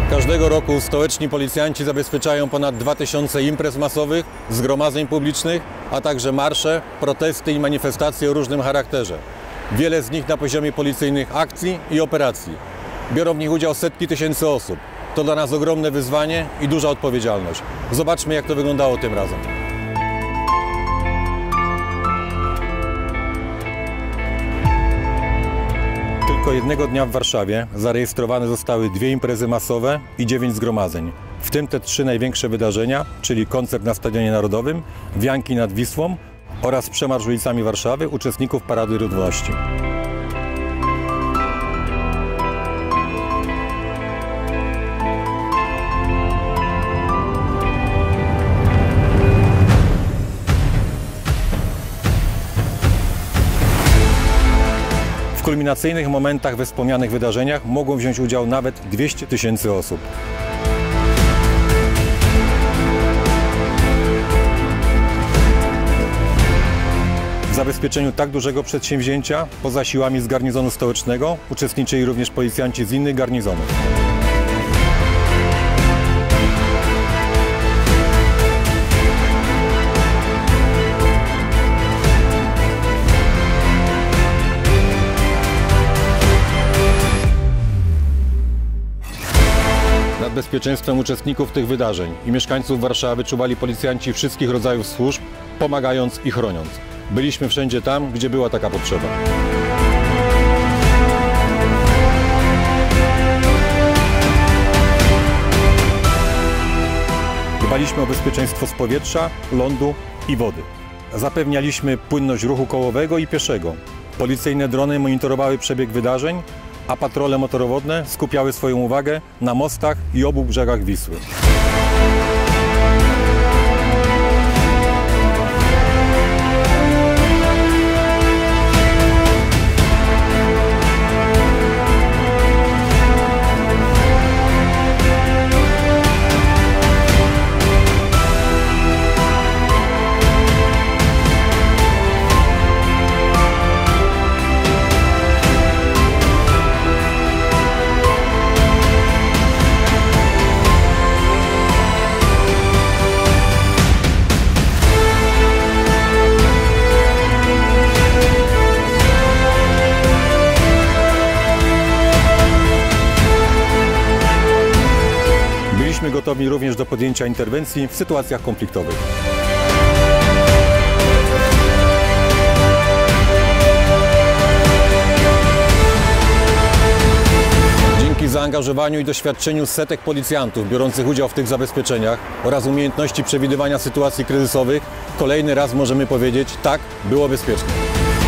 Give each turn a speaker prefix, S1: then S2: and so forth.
S1: Każdego roku stołeczni policjanci zabezpieczają ponad 2000 imprez masowych, zgromadzeń publicznych, a także marsze, protesty i manifestacje o różnym charakterze. Wiele z nich na poziomie policyjnych akcji i operacji. Biorą w nich udział setki tysięcy osób. To dla nas ogromne wyzwanie i duża odpowiedzialność. Zobaczmy, jak to wyglądało tym razem. Tylko jednego dnia w Warszawie zarejestrowane zostały 2 imprezy masowe i 9 zgromadzeń. W tym te 3 największe wydarzenia, czyli koncert na Stadionie Narodowym, wianki nad Wisłą oraz przemarsz ulicami Warszawy uczestników Parady Ludności. W kulminacyjnych momentach we wspomnianych wydarzeniach mogą wziąć udział nawet 200 tysięcy osób. W zabezpieczeniu tak dużego przedsięwzięcia, poza siłami z garnizonu stołecznego, uczestniczyli również policjanci z innych garnizonów. Nad bezpieczeństwem uczestników tych wydarzeń i mieszkańców Warszawy czuwali policjanci wszystkich rodzajów służb, pomagając i chroniąc. Byliśmy wszędzie tam, gdzie była taka potrzeba. Dbaliśmy o bezpieczeństwo z powietrza, lądu i wody. Zapewnialiśmy płynność ruchu kołowego i pieszego. Policyjne drony monitorowały przebieg wydarzeń, a patrole motorowodne skupiały swoją uwagę na mostach i obu brzegach Wisły. Byliśmy gotowi również do podjęcia interwencji w sytuacjach konfliktowych. Dzięki zaangażowaniu i doświadczeniu setek policjantów biorących udział w tych zabezpieczeniach oraz umiejętności przewidywania sytuacji kryzysowych, kolejny raz możemy powiedzieć: tak, było bezpiecznie.